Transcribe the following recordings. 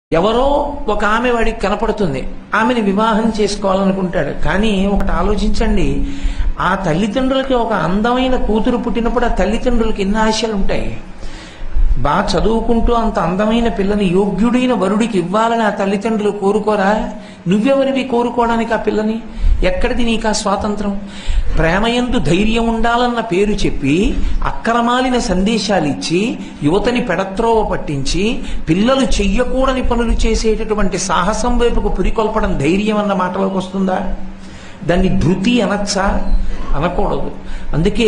ఎవరో ఒక ఆమె వాడికి కనపడుతుంది, ఆమెని వివాహం చేసుకోవాలనుకుంటాడు. కానీ ఒకటి ఆలోచించండి, ఆ తల్లిదండ్రులకి ఒక అందమైన కూతురు పుట్టినప్పుడు ఆ తల్లిదండ్రులకి ఎన్ని ఆశలు ఉంటాయి. బాగా చదువుకుంటూ అంత అందమైన పిల్లని యోగ్యుడైన వరుడికి ఇవ్వాలని ఆ తల్లిదండ్రులు కోరుకోరా? నువ్వెవరివి కోరుకోవడానికి ఆ పిల్లని? ఎక్కడిది నీకు ఆ స్వాతంత్రం? ప్రేమయందు ధైర్యం ఉండాలన్న పేరు చెప్పి అక్రమాలిన సందేశాలు ఇచ్చి యువతని పెడత్రోవ పట్టించి పిల్లలు చెయ్యకూడని పనులు చేసేటటువంటి సాహసం వైపుకు పురికొల్పడం ధైర్యం అన్న మాటలోకి వస్తుందా? దాన్ని ధృతి అనొచ్చా? అనకూడదు. అందుకే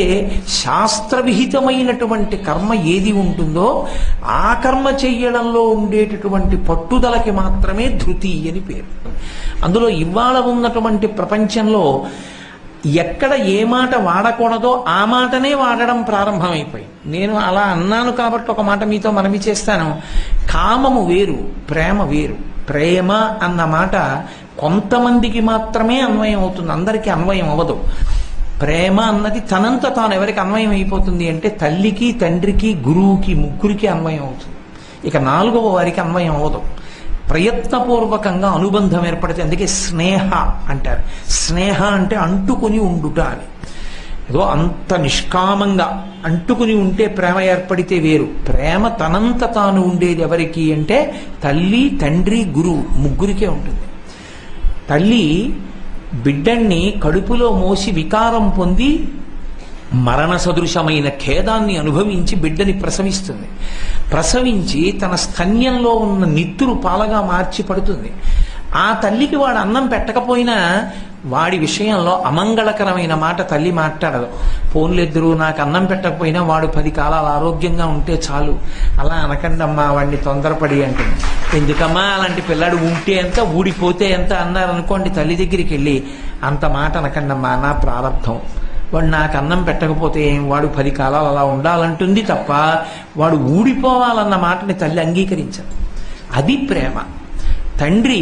శాస్త్రవిహితమైనటువంటి కర్మ ఏది ఉంటుందో ఆ కర్మ చెయ్యడంలో ఉండేటటువంటి పట్టుదలకి మాత్రమే ధృతి అని పేరు. అందులో ఇవాళ ఉన్నటువంటి ప్రపంచంలో ఎక్కడ ఏ మాట వాడకూడదో ఆ మాటనే వాడడం ప్రారంభమైపోయింది. నేను అలా అన్నాను కాబట్టి ఒక మాట మీతో మనవి చేస్తాను. కామము వేరు, ప్రేమ వేరు. ప్రేమ అన్న మాట కొంతమందికి మాత్రమే అన్వయం అవుతుంది, అందరికీ అన్వయం అవ్వదు. ప్రేమ అన్నది తనంత తాను ఎవరికి అన్వయం అయిపోతుంది అంటే తల్లికి, తండ్రికి, గురువుకి, ముగ్గురికి అన్వయం అవుతుంది. ఇక నాలుగవ వారికి అన్వయం అవ్వదు. ప్రయత్నపూర్వకంగా అనుబంధం ఏర్పడితే, అందుకే స్నేహ అంటారు. స్నేహ అంటే అంటుకుని ఉండుట అని. ఏదో అంత నిష్కామంగా అంటుకుని ఉంటే ప్రేమ ఏర్పడితే వేరు. ప్రేమ తనంత తాను ఉండేది ఎవరికి అంటే తల్లి, తండ్రి, గురువు ముగ్గురికే ఉంటుంది. తల్లి బిడ్డన్ని కడుపులో మోసి వికారం పొంది మరణ సదృశమైన ఖేదాన్ని అనుభవించి బిడ్డని ప్రసవిస్తుంది. ప్రసవించి తన స్తన్యంలో ఉన్న నిత్తురు పాలగా మార్చి పడుతుంది. ఆ తల్లికి వాడు అన్నం పెట్టకపోయినా వాడి విషయంలో అమంగళకరమైన మాట తల్లి మాట్లాడదు. పోన్లెద్దరు నాకు అన్నం పెట్టకపోయినా వాడు 10 కాలాలు ఆరోగ్యంగా ఉంటే చాలు, అలా అనకండమ్మా వాడిని తొందరపడి అంటుంది. ఎందుకమ్మా అలాంటి పిల్లాడు ఉంటే ఎంత ఊడిపోతే ఎంత అన్నారనుకోండి, తల్లి దగ్గరికి వెళ్ళి అంత మాట అనకండమ్మా, నా ప్రారంభం, వాడు నాకు అన్నం పెట్టకపోతే ఏం, వాడు 10 కాలాలు అలా ఉండాలంటుంది తప్ప వాడు ఊడిపోవాలన్న మాటని తల్లి అంగీకరించదు. అది ప్రేమ. తండ్రి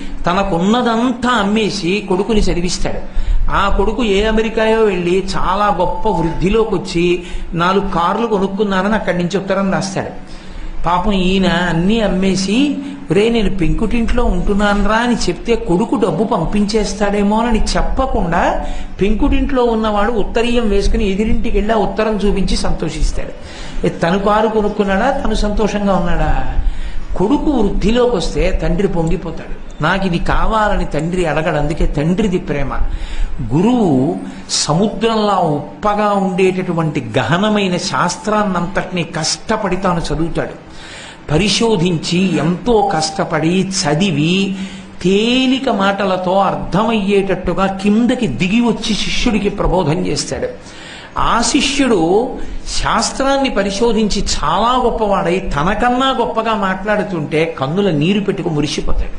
తనకున్నదంతా అమ్మేసి కొడుకుని చదివిస్తాడు. ఆ కొడుకు ఏ అమెరికాయో వెళ్ళి చాలా గొప్ప వృద్ధిలోకి వచ్చి 4 కార్లు కొనుక్కున్నానని అక్కడి నుంచి ఉత్తరం రాస్తాడు. పాపం ఈయన అన్నీ అమ్మేసి రే నేను పెంకుటింట్లో ఉంటున్నానరా అని చెప్తే కొడుకు డబ్బు పంపించేస్తాడేమోనని చెప్పకుండా పెంకుటింట్లో ఉన్నవాడు ఉత్తరీయం వేసుకుని ఎదిరింటికి వెళ్ళి ఆ ఉత్తరం చూపించి సంతోషిస్తాడు. తను కారు కొనుక్కున్నాడా, తను సంతోషంగా ఉన్నాడా? కొడుకు వృద్ధిలోకి వస్తే తండ్రి పొంగిపోతాడు. నాకు ఇది కావాలని తండ్రి అడగడు. అందుకే తండ్రిది ప్రేమ. గురువు సముద్రంలా ఉప్పగా ఉండేటటువంటి గహనమైన శాస్త్రాన్నంతటినీ కష్టపడి తాను చదువుతాడు. పరిశోధించి ఎంతో కష్టపడి చదివి తేలిక మాటలతో అర్థమయ్యేటట్టుగా కిందకి దిగి వచ్చి శిష్యుడికి ప్రబోధం చేస్తాడు. ఆ శిష్యుడు శాస్త్రాన్ని పరిశోధించి చాలా గొప్పవాడై తనకన్నా గొప్పగా మాట్లాడుతుంటే కన్నుల నీరు పెట్టుకు మురిసిపోతాడు.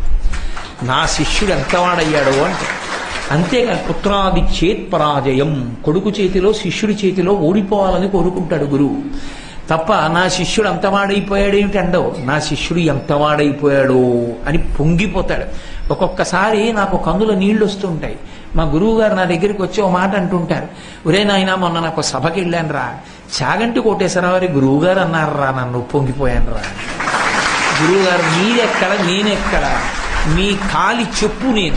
నా శిష్యుడు ఎంతవాడయ్యాడో అంటే. అంతేకాదు పుత్రాది చేత్ పరాజయం, కొడుకు చేతిలో శిష్యుడి చేతిలో ఓడిపోవాలని కోరుకుంటాడు గురువు తప్ప నా శిష్యుడు అంతవాడైపోయాడేమిటి అండవు. నా శిష్యుడు ఎంతవాడైపోయాడో అని పొంగిపోతాడు. ఒక్కొక్కసారి నాకు కన్నుల నీళ్లు వస్తుంటాయి. మా గురువు గారు నా దగ్గరికి వచ్చి ఓ మాట అంటుంటారు, ఒరే నాయనా మొన్న నాకు సభకి వెళ్ళాను రా, చాగంటి కోటేశ్వరరావు వారి గురువు గారు అన్నారు రా, నన్ను పొంగిపోయాను రా. గురువుగారు మీరెక్కడ నేనెక్కడ, మీ కాలి చెప్పు నేను,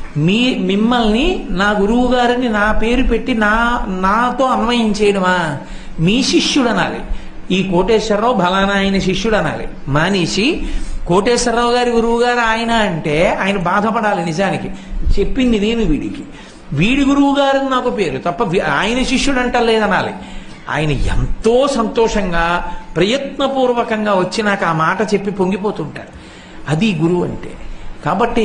మిమ్మల్ని నా గురువు గారిని నా పేరు పెట్టి నాతో అన్వయం చేయడమా? మీ శిష్యుడు అనాలి. ఈ కోటేశ్వరరావు బలానా ఆయన శిష్యుడు అనాలి. మానేసి కోటేశ్వరరావు గారి గురువు గారు ఆయన అంటే ఆయన బాధపడాలి. నిజానికి చెప్పింది నేను వీడికి, వీడి గురువు గారు నాకు పేరు తప్ప ఆయన శిష్యుడు అంటలేదనాలి. ఆయన ఎంతో సంతోషంగా ప్రయత్నపూర్వకంగా వచ్చి నాకు ఆ మాట చెప్పి పొంగిపోతుంటారు. అది గురువు అంటే. కాబట్టి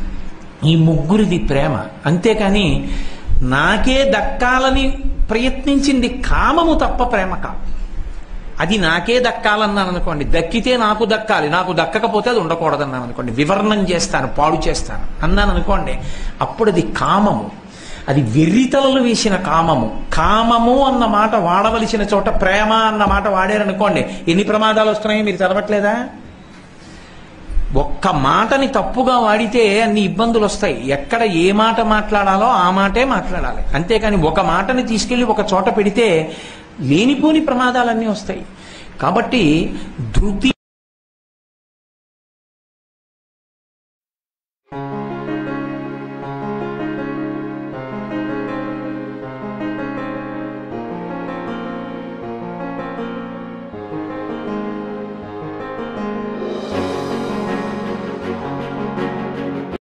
ఈ ముగ్గురిది ప్రేమ. అంతేకాని నాకే దక్కాలని ప్రయత్నించింది కామము తప్ప ప్రేమ కాదు. అది నాకే దక్కాలన్నాను అనుకోండి, దక్కితే నాకు దక్కాలి, నాకు దక్కకపోతే అది ఉండకూడదన్నాను అనుకోండి, వివర్ణం చేస్తాను, పాడు చేస్తాను అన్నాను అనుకోండి, అప్పుడు అది కామము. అది వెర్రితలలు వేసిన కామము. కామము అన్న మాట వాడవలసిన చోట ప్రేమ అన్న మాట వాడారనుకోండి, ఎన్ని ప్రమాదాలు వస్తున్నాయో మీరు చదవట్లేదా? ఒక్క మాటని తప్పుగా వాడితే అన్ని ఇబ్బందులు వస్తాయి. ఎక్కడ ఏ మాట మాట్లాడాలో ఆ మాటే మాట్లాడాలి. అంతేకాని ఒక మాటని తీసుకెళ్లి ఒక చోట పెడితే లేనిపోని ప్రమాదాలన్నీ వస్తాయి. కాబట్టి ధృతి you.